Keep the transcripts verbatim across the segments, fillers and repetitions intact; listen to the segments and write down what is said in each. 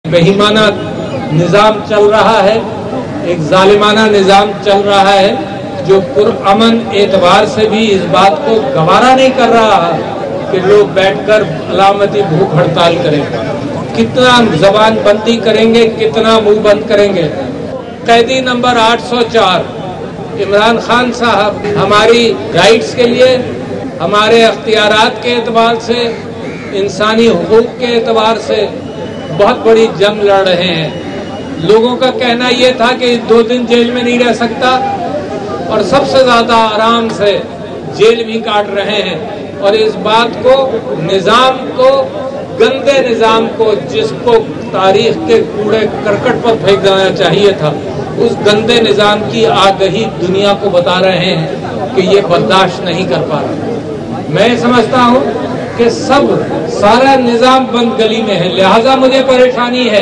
बेईमाना निज़ाम चल रहा है, एक जालिमाना निज़ाम चल रहा है जो पुरअमन एतबार से भी इस बात को गवारा नहीं कर रहा है कि लोग बैठकर अलामती भूख हड़ताल करें। कितना जबान बंदी करेंगे, कितना मुंह बंद करेंगे। कैदी नंबर आठ सौ चार इमरान खान साहब हमारी राइट्स के लिए, हमारे अख्तियारात के एतबार से, इंसानी हुकूक के एतबार से बहुत बड़ी जंग लड़ रहे हैं। लोगों का कहना यह था कि दो दिन जेल में नहीं रह सकता और सबसे ज्यादा आराम से जेल भी काट रहे हैं। और इस बात को, निज़ाम को, गंदे निज़ाम को, जिसको तारीख के कूड़े करकट पर फेंक देना चाहिए था, उस गंदे निज़ाम की आगही दुनिया को बता रहे हैं कि ये बर्दाश्त नहीं कर पा रहा। मैं समझता हूँ कि सब सारा निज़ाम बंद गली में है, लिहाजा मुझे परेशानी है।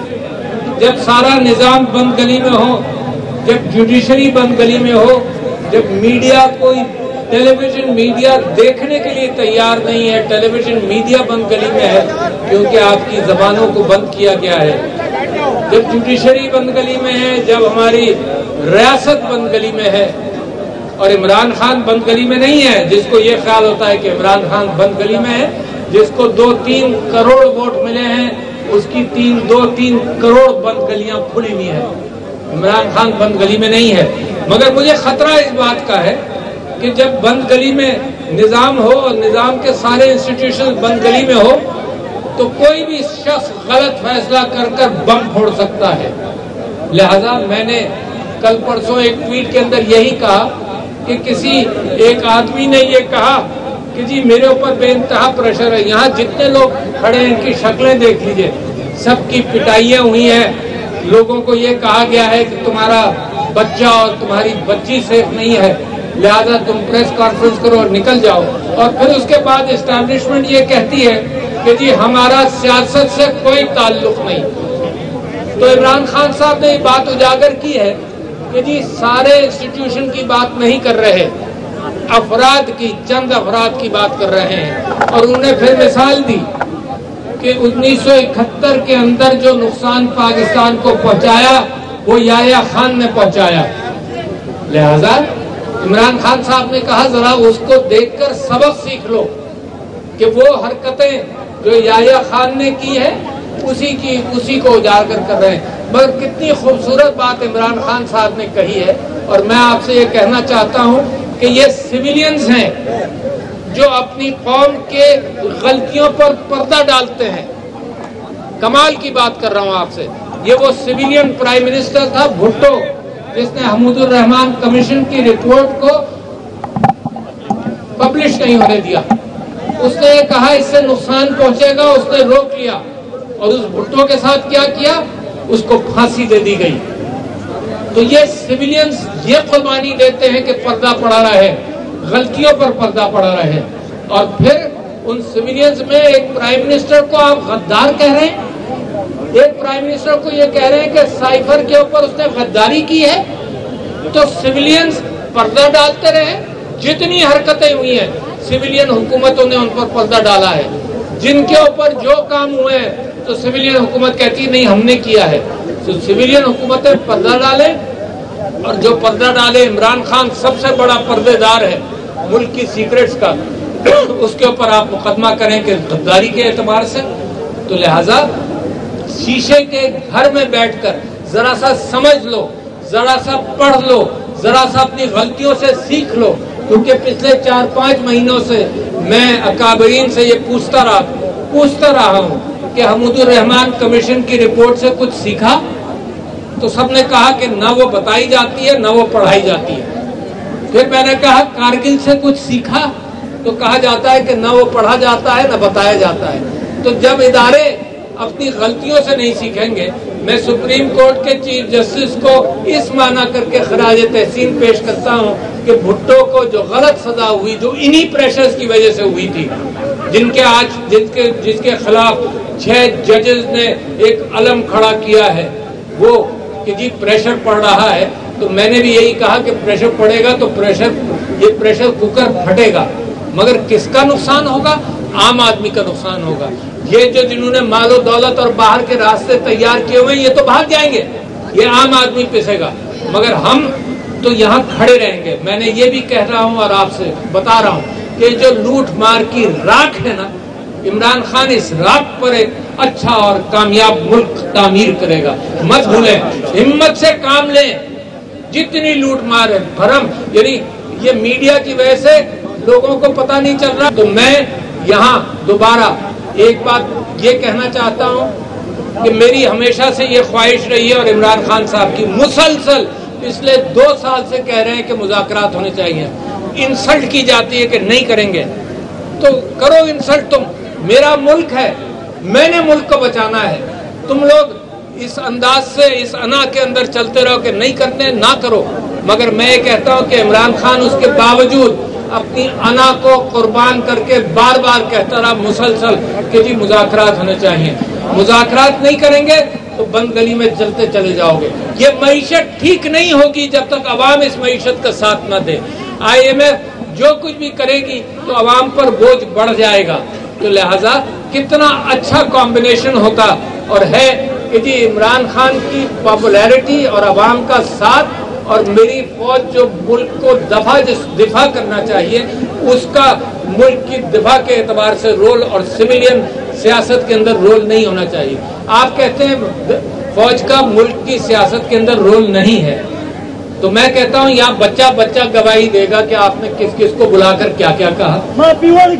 जब सारा निज़ाम बंद गली में हो, जब जुडिशरी बंद गली में हो, जब मीडिया कोई टेलीविजन मीडिया देखने के लिए तैयार नहीं है, टेलीविजन मीडिया बंद गली में है क्योंकि आपकी जबानों को बंद किया गया है। जब जुडिशरी बंद गली में है, जब हमारी रियासत बंद गली में है और इमरान खान बंद गली में नहीं है, जिसको ये ख्याल होता है कि इमरान खान बंद गली में है, जिसको दो तीन करोड़ वोट मिले हैं, उसकी तीन दो तीन करोड़ बंद गलियां खुली हुई है। इमरान खान बंद गली में नहीं है। मगर मुझे खतरा इस बात का है कि जब बंद गली में निज़ाम हो और निज़ाम के सारे इंस्टीट्यूशन बंद गली में हो तो कोई भी शख्स गलत फैसला कर कर बम फोड़ सकता है। लिहाजा मैंने कल परसों एक ट्वीट के अंदर यही कहा कि किसी एक आदमी ने ये कहा कि जी मेरे ऊपर बेइंतहा प्रेशर है। यहाँ जितने लोग खड़े हैं इनकी शक्लें देख लीजिए, सबकी पिटाइयाँ हुई हैं। लोगों को ये कहा गया है कि तुम्हारा बच्चा और तुम्हारी बच्ची सेफ नहीं है, लिहाजा तुम प्रेस कॉन्फ्रेंस करो और निकल जाओ। और फिर उसके बाद एस्टैब्लिशमेंट ये कहती है कि जी हमारा सियासत से कोई ताल्लुक नहीं। तो इमरान खान साहब ने ये बात उजागर की है कि जी सारे इंस्टीट्यूशन की बात नहीं कर रहे, अफराद की, चंद अफराद की बात कर रहे हैं। और उन्होंने फिर मिसाल दी कि उन्नीस सौ इकहत्तर के अंदर जो नुकसान पाकिस्तान को पहुंचाया वो याह्या खान ने पहुंचाया। लिहाजा इमरान खान साहब ने कहा जरा उसको देखकर सबक सीख लो कि वो हरकतें जो याह्या खान ने की है उसी की उसी को उजागर कर रहे हैं। मगर कितनी खूबसूरत बात इमरान खान साहब ने कही है। और मैं आपसे ये कहना चाहता हूँ कि ये सिविलियंस हैं जो अपनी कौम के गलतियों पर पर्दा डालते हैं। कमाल की बात कर रहा हूँ आपसे। ये वो सिविलियन प्राइम मिनिस्टर था भुट्टो, जिसने हमीदुर रहमान कमीशन की रिपोर्ट को पब्लिश नहीं होने दिया। उसने ये कहा इससे नुकसान पहुंचेगा, उसने रोक लिया। और उस भुट्टो के साथ क्या किया, उसको फांसी दे दी गई। तो ये सिविलियंस ये कुर्बानी देते हैं कि पर्दा पड़ा रहे, गलतियों पर पर्दा पड़ा रहे। और फिर उन सिविलियंस में एक प्राइम मिनिस्टर को आप गद्दार कह रहे हैं, एक प्राइम मिनिस्टर को ये कह रहे हैं कि साइफर के ऊपर उसने गद्दारी की है। तो सिविलियंस पर्दा डालते रहे। जितनी हरकतें हुई हैं सिविलियन हुकूमतों ने उन पर पर्दा डाला है। जिनके ऊपर जो काम हुए हैं तो सिविलियन हुकूमत कहती है नहीं हमने किया है। तो सिविलियन हुकूमतें पर्दा डालें, और जो पर्दा डाले, इमरान खान सबसे बड़ा पर्देदार है मुल्क की सीक्रेट्स का, उसके ऊपर आप मुकदमा करें कि गद्दारी के एतबार से। तो लिहाजा शीशे के घर में बैठकर जरा सा समझ लो, जरा सा पढ़ लो, जरा सा अपनी गलतियों से सीख लो। क्योंकि पिछले चार पांच महीनों से मैं अकाबरीन से ये पूछता रहा पूछता रहा हूँ कि हमीदुर रहमान कमीशन की रिपोर्ट से कुछ सीखा, तो सबने कहा कि ना वो बताई जाती है ना वो पढ़ाई जाती है। फिर मैंने कहा कारगिल से कुछ सीखा, तो कहा जाता है कि ना वो पढ़ा जाता है ना बताया जाता है। तो जब इदारे अपनी गलतियों से नहीं सीखेंगे, मैं सुप्रीम कोर्ट के चीफ जस्टिस को इस माना करके खराज तहसीन पेश करता हूँ कि भुट्टो को जो गलत सजा हुई, जो इन्हीं प्रेशर्स की वजह से हुई थी, जिनके आज जिनके जिसके खिलाफ छह जजेस ने एक अलम खड़ा किया है, वो कि जी प्रेशर पड़ रहा है। तो मैंने भी यही कहा कि प्रेशर पड़ेगा तो प्रेशर ये प्रेशर कुकर फटेगा, मगर किसका नुकसान होगा? आम आदमी का नुकसान होगा। یہ جو جنہوں نے مال و دولت اور باہر کے راستے تیار کیے ہوئے ہیں یہ تو بھاگ جائیں گے، یہ عام آدمی پسے گا، مگر ہم تو یہاں کھڑے رہیں گے۔ میں نے یہ بھی کہہ رہا ہوں اور آپ سے بتا رہا ہوں کہ جو لوٹ مار کی راکھ ہے نا، عمران خان اس راکھ پر ایک اچھا اور کامیاب ملک تعمیر کرے گا۔ مت بھولیں، ہمت سے کام لیں۔ جتنی لوٹ مار ہے بھرم، یعنی یہ میڈیا کی وجہ سے لوگوں کو پتہ نہیں چل رہا۔ تو میں یہاں دوبارہ ایک بات یہ کہنا چاہتا ہوں کہ میری ہمیشہ سے یہ خواہش رہی ہے اور عمران خان صاحب کی مسلسل پچھلے دو سال سے کہہ رہے ہیں کہ مذاکرات ہونے چاہیے۔ انسلٹ کی جاتی ہے کہ نہیں کریں گے، تو کرو انسلٹ، تم میرا ملک ہے، میں نے ملک کو بچانا ہے۔ تم لوگ اس انداز سے اس انا کے اندر چلتے رہو کہ نہیں کرتے، نہ کرو، مگر میں یہ کہتا ہوں کہ عمران خان اس کے باوجود اپنی انا کو قربان کر کے بار بار کہتا رہا مسلسل کہ جی مذاکرات ہونے چاہیے۔ مذاکرات نہیں کریں گے تو بند گلی میں چلتے چلے جاؤ گے۔ یہ معیشت ٹھیک نہیں ہوگی جب تک عوام اس معیشت کا ساتھ نہ دے۔ آئی ایم ایف جو کچھ بھی کرے گی تو عوام پر بوجھ بڑھ جائے گا۔ تو لہٰذا کتنا اچھا کمبینیشن ہوتا اور ہے کہ جی عمران خان کی پاپولیرٹی اور عوام کا ساتھ اور میری فوج جو ملک کو دفاع دفاع کرنا چاہیے اس کا ملک کی دفاع کے اعتبار سے رول اور سویلین سیاست کے اندر رول نہیں ہونا چاہیے۔ آپ کہتے ہیں فوج کا ملک کی سیاست کے اندر رول نہیں ہے، تو میں کہتا ہوں یہاں بچہ بچہ گواہی دے گا کہ آپ نے کس کس کو بلا کر کیا کیا کہا۔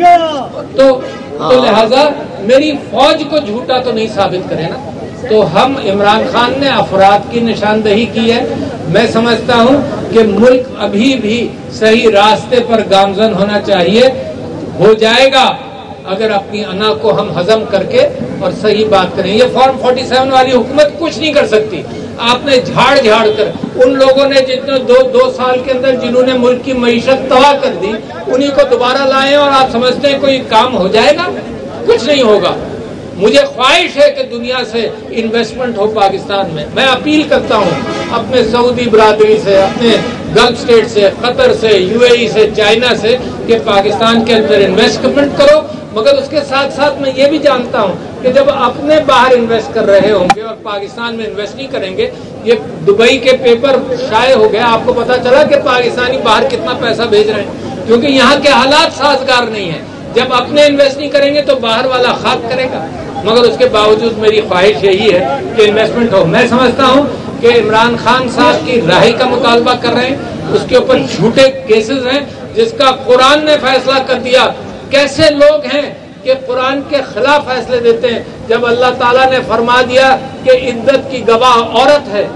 تو تو لہٰذا میری فوج کو جھوٹا تو نہیں ثابت کرے نا۔ تو ہم عمران خان نے افراد کی نشاندہی کی ہے۔ میں سمجھتا ہوں کہ ملک ابھی بھی صحیح راستے پر گامزن ہونا چاہیے، ہو جائے گا اگر اپنی انا کو ہم ہضم کر کے اور صحیح بات کریں۔ یہ فارم فورٹی سیون والی حکومت کچھ نہیں کر سکتی۔ آپ نے جھاڑ جھاڑ کر ان لوگوں نے جتنے دو دو سال کے اندر جنہوں نے ملک کی معیشت تباہ کر دی انہی کو دوبارہ لائے اور آپ سمجھتے ہیں کوئی کام ہو جائے گا؟ کچھ نہیں ہوگا۔ مجھے خواہش ہے کہ دنیا سے انویسٹمنٹ ہو پاکستان میں۔ میں اپیل کرتا ہوں اپنے سعودی برادری سے، اپنے گلف سٹیٹ سے، قطر سے، یو اے ای سے، چائنا سے کہ پاکستان کے اندر انویسٹمنٹ کرو، مگر اس کے ساتھ ساتھ میں یہ بھی جانتا ہوں کہ جب اپنے باہر انویسٹ کر رہے ہوں گے اور پاکستان میں انویسٹ نہیں کریں گے، یہ دبئی کے پیپر شائع ہو گیا، آپ کو پتا چلا کہ پاکستانی باہر کتنا پیسہ بھیج رہے ہیں، کیونکہ یہاں کے حالات سازگار نہیں ہیں۔ جب اپنے انویسٹ نہیں کریں گے تو باہر والا خاک کرے گا، مگر اس کے باوجود میری خواہش یہی ہے کہ انویسٹمنٹ ہو۔ میں سمجھتا ہوں کہ عمران خان صاحب کی رہائی کا مطالبہ کر رہے ہیں، اس کے اوپر جھوٹے کیسز ہیں جس کا قرآن نے فیصلہ کر دیا۔ کیسے لوگ ہیں کہ قرآن کے خلاف فیصلے دیتے ہیں جب اللہ تعالیٰ نے فرما دیا کہ عدت کی گواہ عورت ہے،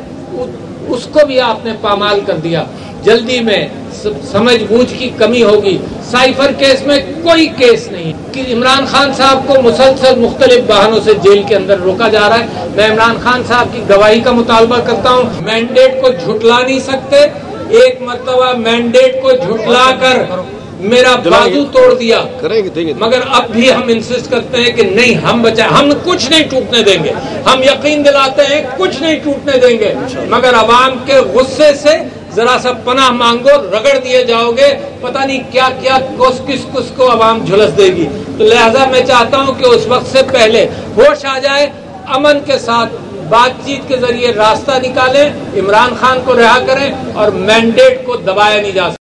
اس کو بھی آپ نے پامال کر دیا۔ جلدی میں سمجھ بوجھ کی کمی ہوگی۔ سائفر کیس میں کوئی کیس نہیں کہ عمران خان صاحب کو مسلسل مختلف بہانوں سے جیل کے اندر روکا جا رہا ہے۔ میں عمران خان صاحب کی گواہی کا مطالبہ کرتا ہوں۔ مینڈیٹ کو جھٹلا نہیں سکتے۔ ایک مرتبہ مینڈیٹ کو جھٹلا کر میرا بازو توڑ دیا، مگر اب بھی ہم انسسٹ کرتے ہیں کہ نہیں، ہم بچائیں، ہم کچھ نہیں ٹوٹنے دیں گے۔ ہم یقین دلاتے ہیں کچھ نہیں ٹوٹنے دیں گے، مگر عوام کے غصے سے ذرا سا پناہ مانگو، رگڑ دیے جاؤ گے، پتہ نہیں کیا کیا کس کس کس کو عوام جھلس دے گی۔ تو لہٰذا میں چاہتا ہوں کہ اس وقت سے پہلے ہوش آ جائے، امن کے ساتھ بات چیت کے ذریعے راستہ نکالیں، عمران خان کو رہا کریں اور مینڈیٹ کو دبایا نہیں جا سکتا۔